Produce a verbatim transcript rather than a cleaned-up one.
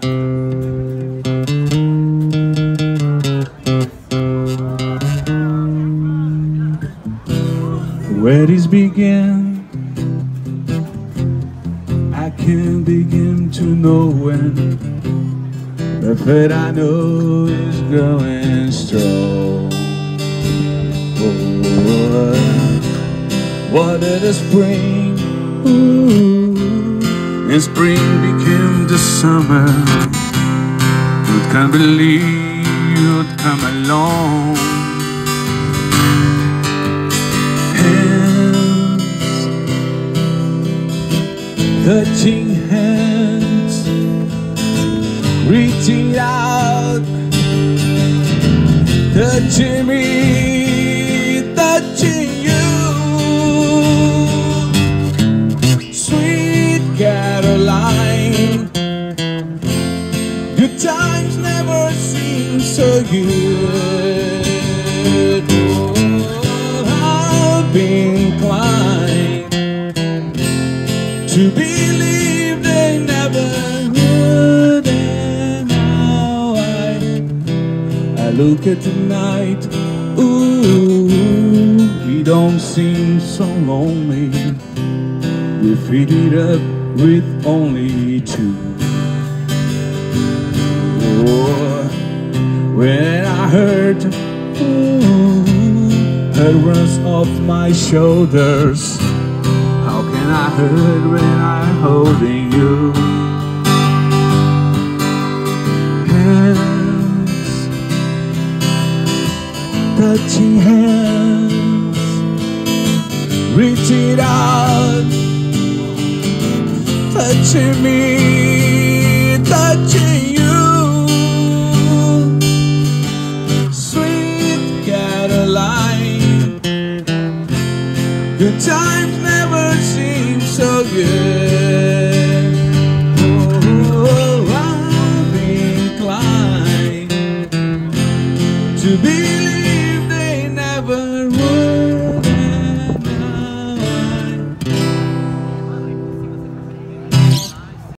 Where this began, I can't begin to know when, but what I know is growing strong. Oh, what did the spring? Ooh, and spring became the summer. You can't believe you'd come along. Touching hands, reaching out, touching me, touching you. Sweet Caroline, good times never seem so good. Oh, I'll be inclined to believe they never would. And now I, I look at the night. Ooh, we don't seem so lonely. We feed it up with only two. Oh, when I heard ooh, her runs off my shoulders, I heard when I'm holding you. Hands, touching hands, reaching out, touching me, touching you. Sweet Caroline, good time